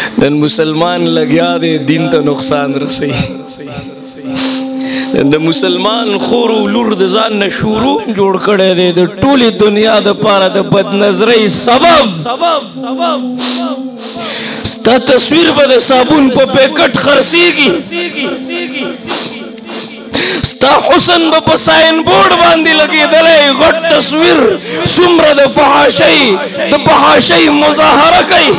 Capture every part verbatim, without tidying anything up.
نن مسلمان لگیا دے دین ته نقصان رسي د مسلمان خور لور د ځان نه شروع جوړ کړی دی د ټولې دنیا د پاره د بد نظرۍ سبب ستا تصویر به د صابون په پیکټ خرڅېږي ستا حسن به په ساین بورډ باندې لګېدلی غټ تصویر څومره د فحاشۍ د فحاشۍ مظاهره کوي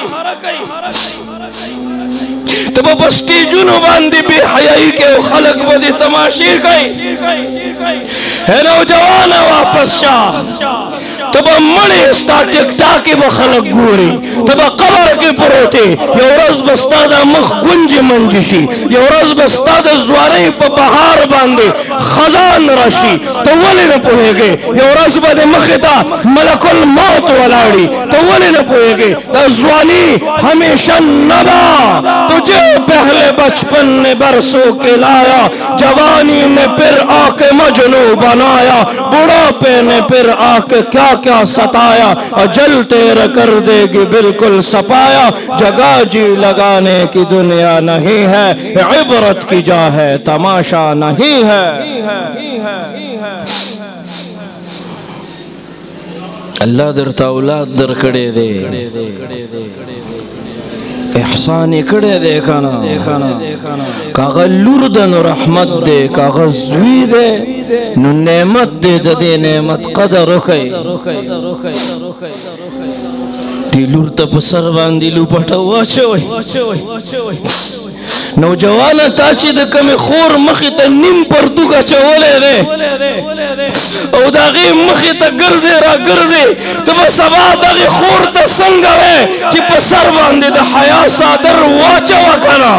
ته به په سټیجونو باندې بې حیایي کوي او خلک به دې تماشې کوي هی نوجوانه واپس شه ته به مړې ستا ټیک ټاک کې به خلک ګوري ته به قبر کې پروت یې یو ورځ به ستا دا مخ ګونجې منجې شي یو ورځ به ستا د ځوانۍ په بهار باندې خزان راشي ته ولې نه پوهېږې یو ورځ به د مخې ته ملک الموت ولاړي ته ولې نه پوهېږې دا ځواني همیشه نه ده تجھے پہلے بچپن نے برسوں کے لایا جوانی نے پھر آ کے مجنو بنایا بڑھاپے نے پھر آ کے کیا کیا ستایا اجل تیرا کر دے گی بالکل سپایا جگہ جی لگانے کی دنیا نہیں ہے عبرت کی جا ہے تماشا نہیں ہے اللہ در اولاد در کڑے دے احسان کڑے دے کانا کاغا لور دے نو رحمت دے کاغا زوی دے نو نعمت دے دے نعمت قدر رکھے تی لور تا پسر باندی لو پٹا واچوئی نوجوانا تاچی دا کمی خور مخی تا نیم پرتو کا چولے دے او دا غی مخی تا گرزے را گرزے تو بس ابا دا غی خور تا سنگا ہے چی پسر باندے دا حیاء سادر واچا وکنا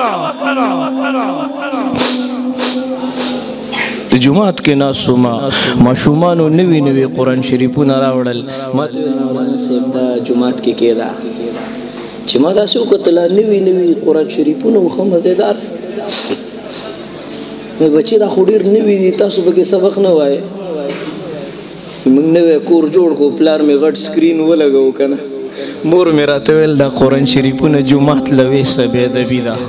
جماعت کے ناسو ما ما شمانو نوی نوی قرآن شریفو نراوڑل ما تو مولانا صاحب دا جماعت کے کیدا چی ما دا سو کتلا نوی نوی قرآن شریفو نو خم مزیدار میں بچی دا خوڑیر نوی دی تاسو بکی سبق نوائے منگ نوی کور جوڑ کو پلار میں غٹ سکرین وہ لگاو کنا مور میرا تویل دا قرآن شریفو نا جماعت لوی سبی دبی دا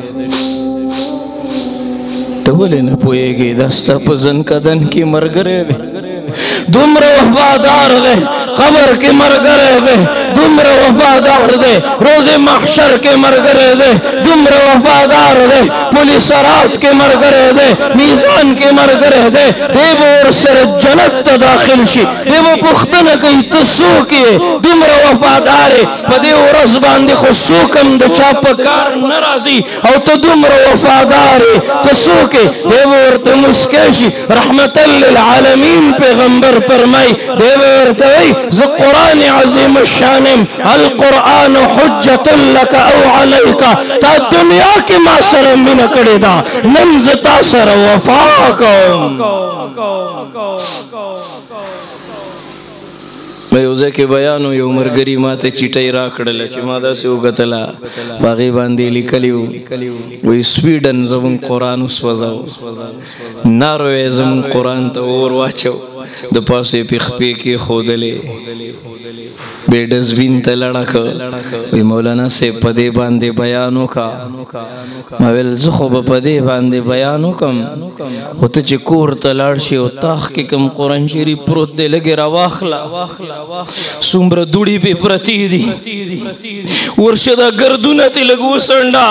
تولی نا پوئے گی دستا پزن کدن کی مرگرے دے دمر وفادار دے قبر کے مرگرے دے دمر وفادار دے روز محشر کے مرگرے دے دمر وفادار دے پولیس رات کے مرگرے دے میزان کے مرگرے دے دیو اور سر جنت داخل شی دیو پختن کئی تسو کیے دمر وفادارے پدیو رزبان دے خسوکم دے چاپکار نرازی او تو دمر وفادارے تسو کے دیو اور تمسکیشی رحمت للعالمین پیغمبر فرمائی دیو اور توی ذو قرآن عظیم الشانم القرآن حجت لکا او علیکا تا دنیا کی معصر من کڑی دا نمز تاثر وفاقم میں اوزے کے بیانو یو مرگری ماتے چیٹائی راکڑل چی مادا سے اگتلا باغی باندی لکلیو وی سویڈن زمون قرآن اسوزاو ناروے زمون قرآن تا اور واچو دا پاسے پیخ پیکی خودلے بے ڈزبین تا لڑکا وی مولانا سے پدے باندے بیانو کا مویل زخو با پدے باندے بیانو کم خود چی کور تا لڑشی و تاخ کی کم قرآن شیری پروت دے لگے رواخلا سمبر دوڑی پہ پرتی دی ورشدہ گردونتی لگو سنڈا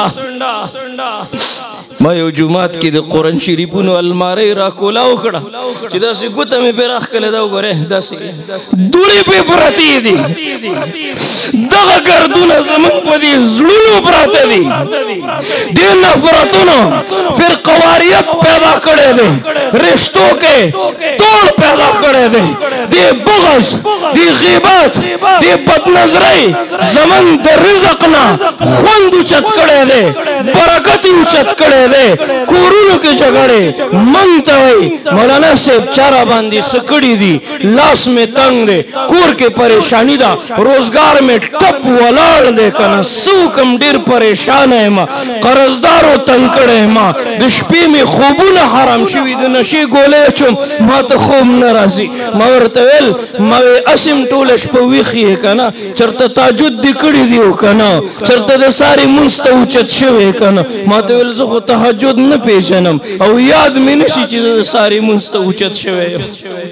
ما یو جماعت کی دے قرآن شریفونو المارے راکولاو کھڑا چی دا سی گوتا میں پہ راک کلے داو گرے دا سی دوڑی پہ پرتی دی دغا گردونا زمان پا دی زلولو پراتے دی دی نفرتونو پھر قواریت پیدا کرے دے رشتوں کے توڑ پیدا کرے دے دی بغض دی غیبت دی بدنظری زمان دے رزقنا خوند اچت کرے دے برکتی اچت کرے دے کړي کورونو کې جګړې مونږ ته وایي مولانا صاحب چارا باندې سکړی دي لاس می تنگ دی کور کې پریشانی ده روزګار می ټپ ولاړ دی کنه سوکم ډیر پریشان یم قرضدارو تنگ کړی ما د شپې می خوبونه حرام شوي د نشي ګولې چوم ما ته خوب نه راځي ما ورته ویل ما اسم ټوله شپه ویښ یې کنه چېرته تهجد دې کړي دي او کنه چېرته د سارې مونځ ته اوچت شوی کنه ما ته ویل زه خو تهجد نه پیژنم او یاد مې نه شي چې زه د سارې مونځ ته اوچت شوی یم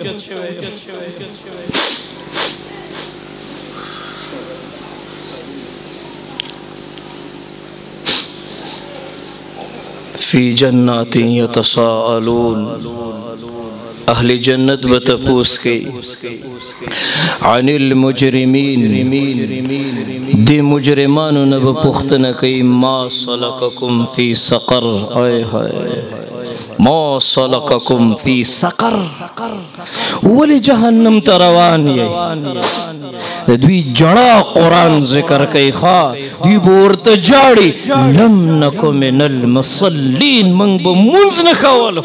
فی جنات یتساءلون اہل جنت بتپوس کی عن المجرمین دی مجرمانو نب پختن کی ما صلککم فی سقر آئے ہائے ما صلککم فی سقر ولی جہنم تروان یہ دوی جڑا قرآن ذکر کئی خواہ دوی بورت جاڑی لم نکو من المصلین منگ بمونز نکولو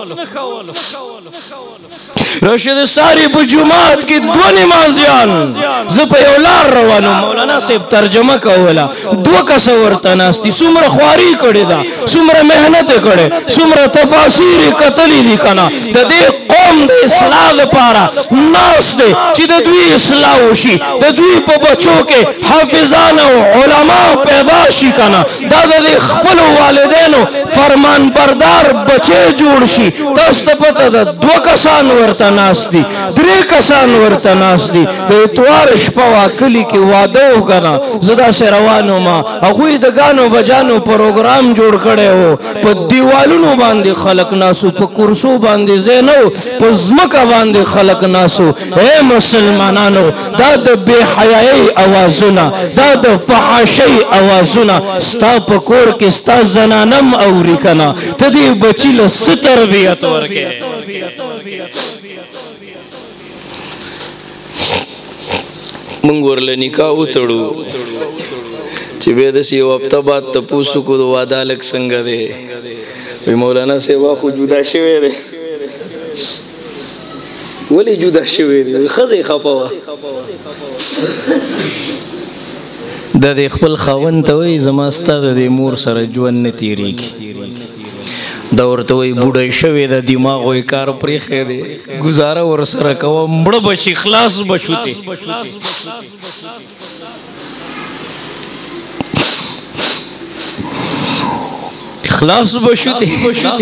رشد ساری بجماعت کی دو نمازیان زپ اولار روانو مولانا صاحب ترجمہ کولا دو کسورتا ناستی سمر خواری کڑی دا سمر محنت کڑی سمر تفاسیر قتلی دی کنا دا دے قوم دے اصلاح دے پارا ناس دے چی دا دوی اصلاح ہوشی دا دوی پا بچوں کے حافظان و علماء پیدا شی کنا دا دا دے خپلو والدینو فرمان بردار بچے جوڑ شی تاستا پتا دا دو کسان ورطا ناس دی درے کسان ورطا ناس دی دا اتوار شپوا کلی کی وعدو کنا زدہ سے روانو ما اخوی دگانو بجانو پروگرام جوڑ کڑے ہو پا دیوالونو باندے خلق ناسو پا کرسو باندے زینو پا زمکا باندے خلق ناسو اے مسلمانانو دا دا بے حیائی آوازونا دا دا فحاشی آوازونا ستا پا کور کے ستا زنانم اوری کنا تا دی بچی لستر بیت ورکے منگور لنکاو تڑو چی بیدسی یو اپتا بات تا پوسو کو دو وادالک سنگا دے وی مولانا سیوا خود جدا شوے دے ولی جدا شوے دے خزی خپاوا دا دے خپل خاون تاوی زماستا دا دے مور سر جوان نتیری کی دورتوی بوڑای شوی دا دماغوی کار پریخی دے گزارا ورسر کوا مڑ بچی خلاص بچوتی خلاص بچوتی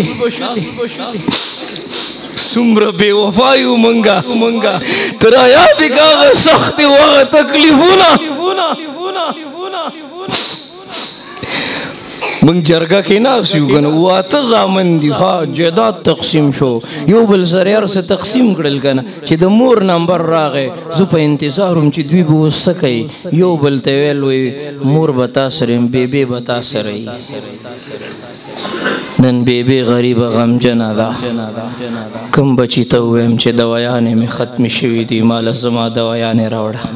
سمر بے وفایو منگا ترا یاد کاغ سخت وغا تکلیفونا منگ جرگا کی ناسیو کنا واتا زامن دی خواه جداد تقسیم شو یو بل سریار سے تقسیم کرل کنا چی دا مور نمبر راغے زو پا انتظارم چی دوی بو سکی یو بل تیویلوی مور بتا سریم بے بے بتا سرئی نن بے بے غریب غم جنا دا کم بچی تاویم چی دوایانے میں ختم شوی دی مالا زما دوایانے راوڑا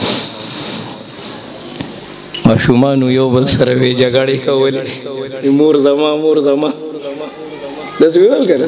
ماشومانو یو بل سره وی جګړې کولې مور زما مور زما داس ویل کنه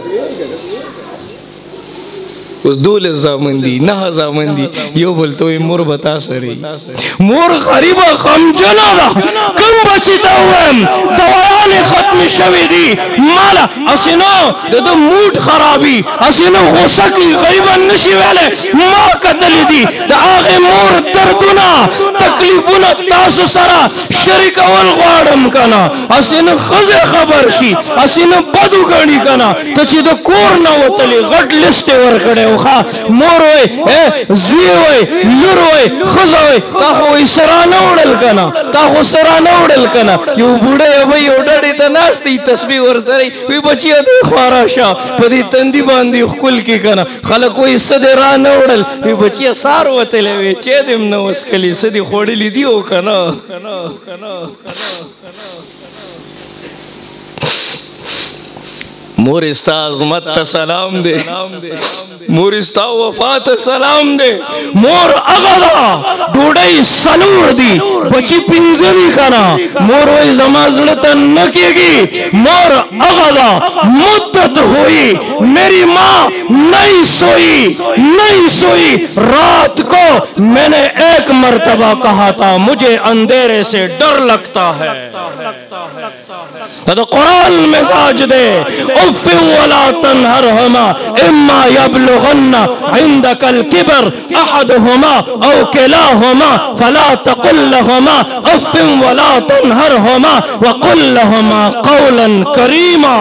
اوس دول زامن دي نه زامن دي یو بل توي مور بتا سري مور غریبه غم جنا دا کوم بچی تا وم دوایان ختم شوی دي مالا اسینو د موډ خرابي اسینو غوسه کی غریبه نشي ویله ما قتل دي د هغه مور دردونه تکلیفونه تاسو سره شریک ول غواړم کنه اسینو خزه خبر شي اسینو بدو غني کنه ته چې د کور نه وتلی غټ لیست ورکړې مور وی زوی وی لور وی خزا وی تا خو سرانه وړل کنه تا خو سرانه وړل کنه یو بوډه وی یو ډډې ته ناستی تسبیح ورسره وی بچی ته خوارا شه په دې تندي باندې خپل کې کنه خلک وی سده رانه وړل وی بچی سار وتلې وی چې دم نو وسکلی سدي خوړلې دی او کنه مور استا عظمت تا سلام دے مورستا وفات سلام دے مور اغدا ڈوڑائی سلور دی بچی پنزوی کنا مور وی زمازلتا نکی گی مور اغدا مدت ہوئی میری ماں نہیں سوئی نہیں سوئی رات کو میں نے ایک مرتبہ کہا تھا مجھے اندھیرے سے ڈر لگتا ہے تو قرآن مزاج دے اف ولا تنہرہما اما یبلغن عندك الكبر احدهما او كلاهما فلا تقل لهما اف ولا تنهرهما وقل لهما قولا كريما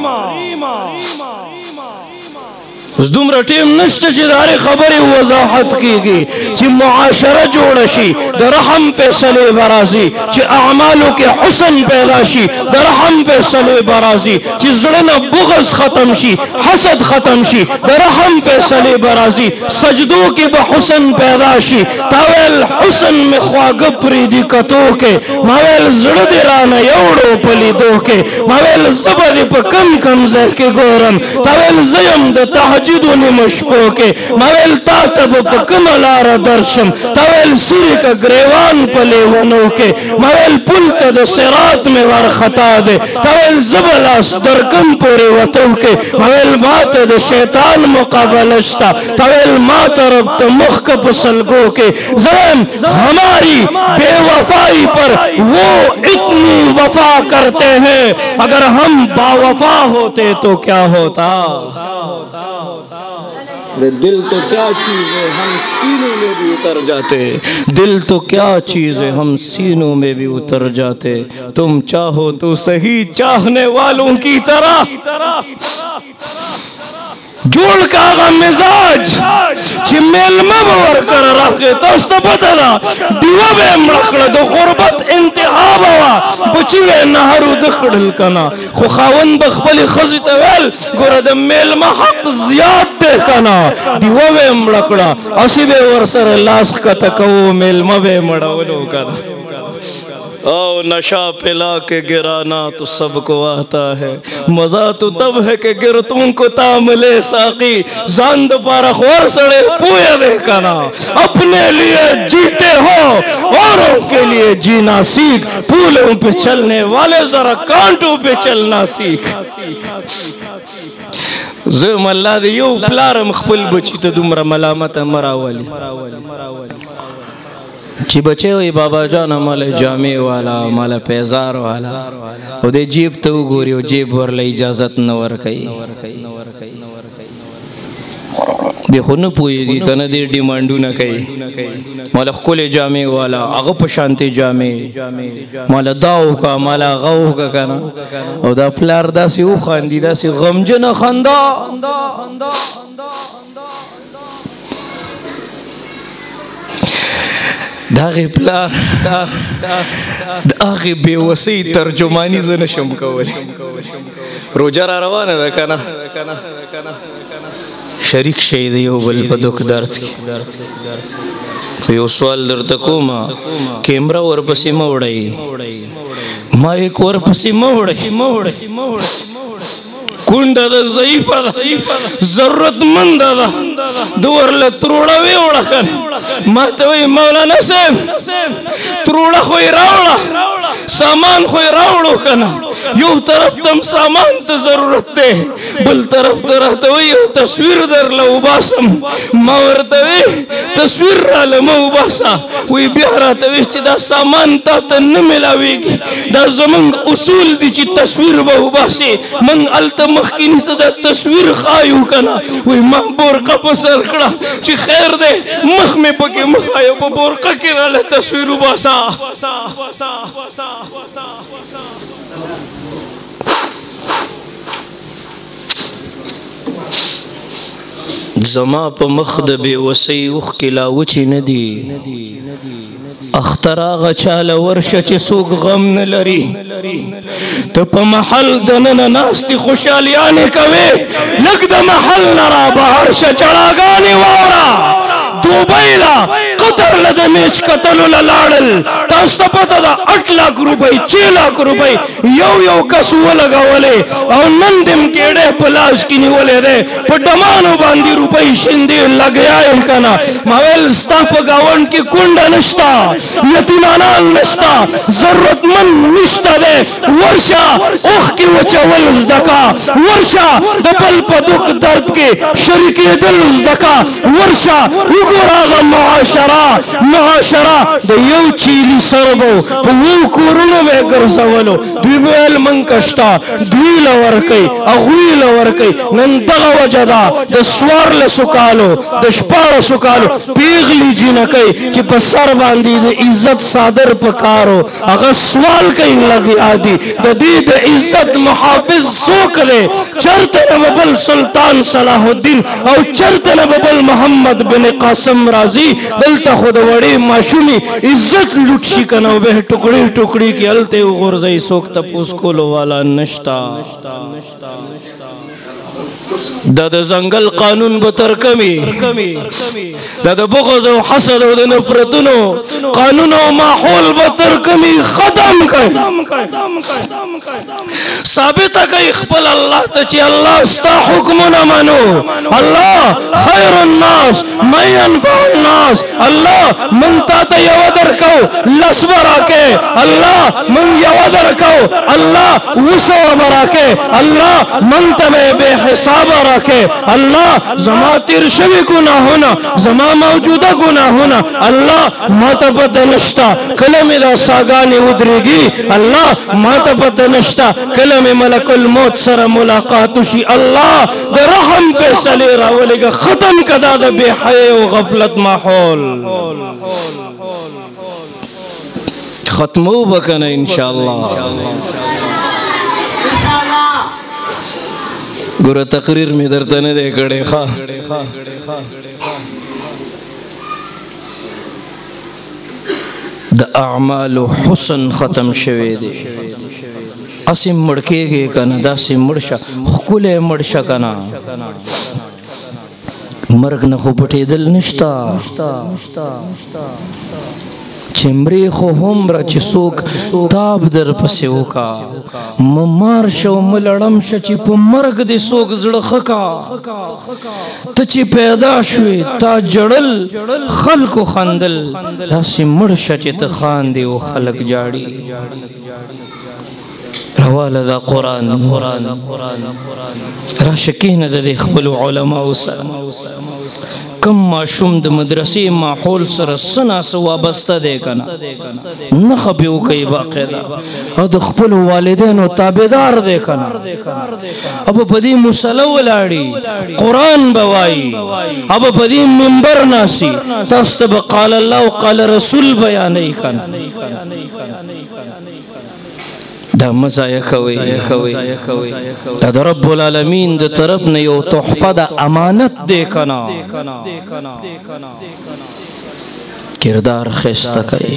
اس دومره ټیم نشته چې داري خبرې وضاحت کیږي چې معاشره جوړ شي د رحم فیصله برازي چې اعمالو کې حسن پیدا شي د رحم فیصله برازي چې زړه نه بغض ختم شي حسد ختم شي د رحم فیصله برازي سجدو کې به حسن پیدا شي تاویل حسن می خواږه پریدي کتو کې ماویل زړه دې رانه یوړو پلیدو کې ماویل زبه دې په کم کم ځای کې ګورم تاویل زیم د تهجد جدونی مشپو کے مویل تاتب پکم لار درشم تویل سوری کا گریوان پلے ونو کے مویل پلتا دا سرات میں وار خطا دے تویل زبلاس درکم پوری وطو کے مویل مات دا شیطان مقابلشتا تویل مات رب تا مخکب سلگو کے زمین ہماری بے وفائی پر وہ اتنی وفا کرتے ہیں اگر ہم با وفا ہوتے تو کیا ہوتا دل تو کیا چیز ہے ہم سینوں میں بھی اتر جاتے دل تو کیا چیز ہے ہم سینوں میں بھی اتر جاتے تم چاہو تو صحیح چاہنے والوں کی طرح جوڑ کا آغا مزاج چی میلمہ باور کر رکھے تاستا پتا دا دیوہ بے مرکڑا دو غربت انتحاب ہوا بچیوے نہرو دکڑل کنا خو خاون بخبلی خزی تویل گورا دا میلمہ حق زیاد دے کنا دیوہ بے مرکڑا اسی بے ورسر لاسک کا تکو میلمہ بے مڑاولو کنا او نشا پلا کے گرانا تو سب کو آتا ہے مزہ تو تب ہے کہ گرتوں کو تاملے ساقی زاند پارا خور سڑے پویا دیکھانا اپنے لیے جیتے ہو اوروں کے لیے جینا سیکھ پھولوں پہ چلنے والے ذرا کانٹوں پہ چلنا سیکھ زم اللہ دے یو پلار مخبل بچی تو دمرا ملامت مراولی چی بچے ہوئی بابا جانا مالا جامع والا مالا پیزار والا او دے جیب تو گوری او جیب ورلہ اجازت نور کئی دے خود نپوئی گی کنا دے ڈیمانڈو نہ کئی مالا خکول جامع والا اغپ شانتی جامع مالا داو کا مالا غو کا کنا او دا پلار دا سی او خاندی دا سی غمجن خاندا داغی پلار داغی بے وسی ترجمانی زنشم کولی روجہ را روانا دا کنا شریک شیدیو بل پا دکھ درد کی یو سوال در تکو ما کیمرہ ورپسی موڑائی ما ایک ورپسی موڑائی کنڈا دا ضعیفہ دا ضرورت مند دا دور لتروڑا ویوڑا کن ماتوی مولانا سیم تروڑا خوی راوڑا سامان خوی راوڑو کنا یو طرف تم سامان تا ضرورت دے بل طرف ترہتوی یو تصویر در لو باسم مورتوی تصویر را لمو باسا وی بیاراتوی چی دا سامان تا تا نملاوی گی دا زمانگ اصول دی چی تصویر باو باسی من علتا مخینی تا دا تصویر خایو کنا وی ماں بورقا پسر کڑا چی خیر دے مخ میں پکے مخایو پا بورقا کرا لے تصویر باسا زما پا مخدب وسی اخ کلاوچی ندی اختراغ چال ورشا چی سوگ غم نلری تو پا محل دنن ناستی خوشالیانے کوئے لگ دا محل نرا بہرشا چڑاگانی وارا دوبیلا قطر لدمیچ قتلو للارل تاستا پتا دا اٹلا लाख रुपए छह लाख रुपए यो यो कसुआ लगावले और नंदम केड़े पलाश की निवले रे पडमानो बांधी रुपए शिंदे लगया है कना मावेल स्टाप गावन की कुंड नष्टा यतीमाना नष्टा जरूरतमंद निष्ठा दे वर्षा ओख की वचवल दका वर्षा दबल पदुक दर्द के शरीके दिल दका वर्षा उगोरा मुआशरा मुआशरा द यो चीली सरबो वो कोरोना में गरसवलो द्विबेल मंकष्टा द्विल वर्कई अगुइल वर्कई नंतगा वजदा द स्वारल सुकालो द शपाल सुकालो पीगली जिनकई कि पसर बांधी द इज्जत सादर पकारो अगर सवाल कहीं लगी आदि द दी द इज्जत मुहाफिज सोकले चरते नबल सुल्तान सलाहुद्दीन और चरते नबल मोहम्मद बिन कासिम राजी दलता खुद वड़ी माशूमी इज्जत लुटशी कनो वह टुकड़ी टुकड़ी की अलते गुरजई सोक तपूस कोलो वाला नष्टा दादा जंगल कानून बतर कमी दादा बुग़्ज़ व हसद व नफरतनो कानून व माहौल बतर कमी खत्म कर साबित कर खपल अल्लाह तची अल्लाह स्ता हुक्म न मानो अल्लाह खैरुन नास मैं अनफउन नास अल्लाह मंता त यवदर को लसबरा के अल्लाह मन यवदर को अल्लाह वसो बरा के अल्लाह मंत में बेहिसाब रखे अल्लाह जमा तिरशवी गुना होना जमा मौजूदा गुना होना अल्लाह माता पता नष्टा कलम दा सागानी उदरेगी अल्लाह माता पता नष्टा कलम मलकुल मौत सर मुलाकात उशी अल्लाह द रहम फैसले रावलेगा खत्म कदा द बेहया व गफलत माहौल खत्म हो बकना इंशाअल्लाह गुरु तकरीर में दर्दने दे गड़े खा द अमाल हुसन खत्म शवे दे असिम मड़के गे कना दासी मड़शा हुकुले मड़शा कना मर्ग न खुपटे दिल निष्ठा चिमरी खो हमरा चिसोक ताब दर पसे का ममार शो मलड़म शची प मर्ग दे सोक जड़खका तची पैदा शुए ता जड़ल खल को खंदल दासी मुड़ शची त खान दे वो खलक जाड़ी रवाल दा कुरान राशकीन दे खबल उलमा कम माशूम द मदरसे माहौल सर सना से वाबस्ता दे कना न खबियो कई बाकायदा और द खपल वालिदैन और ताबेदार दे कना अब पदी मुसल्ला वलाड़ी कुरान बवाई अब पदी मिंबर नासी तस्तब क़ाल अल्लाह क़ाल रसूल बयान नहीं कना दा मज़ा कवई दा रब्बुल आलमीन द तरफ ने यो तोहफा दा अमानत दे कना किरदार खिस्ता कई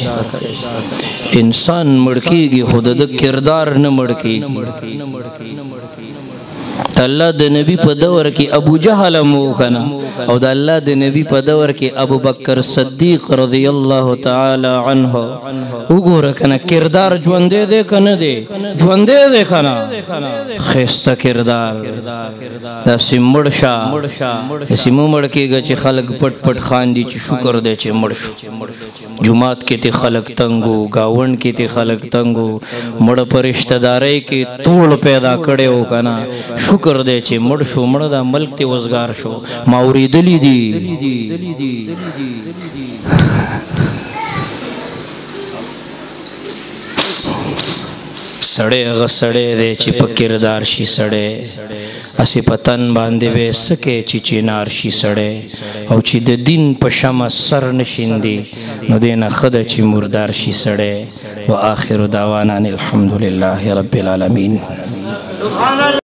इंसान मड़कीगी खुद द किरदार न मड़कीगी अल्लाह द नबी पदवर की अबू जहल मुकना और अल्लाह द नबी पदवर की अबू बकर सिद्दीक रज़ियल्लाहु ताला अन्हु उगोर कना किरदार जुंदे दे कना दे जुंदे दे कना खिस्ता किरदार दसी मुड़शा दसी मुमड़ के गचे खलक पट पट खान दी शुक्र दे चे मुड़शो जुमात के ते खलक तंगो गावन के ते खलक तंगो मुड़ पर रिश्तेदारे के तोड़ पैदा करे हो कना शुक्र दे चे मुड़ शो मुड़दा मल्क ते वजगार शो माउरी दली दी सड़े अग सड़े दे चिप किरदार शी सड़े असी पतन बांधे वे सके चिचिनार शी सड़े और ची दे दिन पशम सर नशिंदी नदेना खद ची मुर्दार शी सड़े व आखिर दावाना अल्हम्दुलिल्लाहि रब्बिल आलमीन।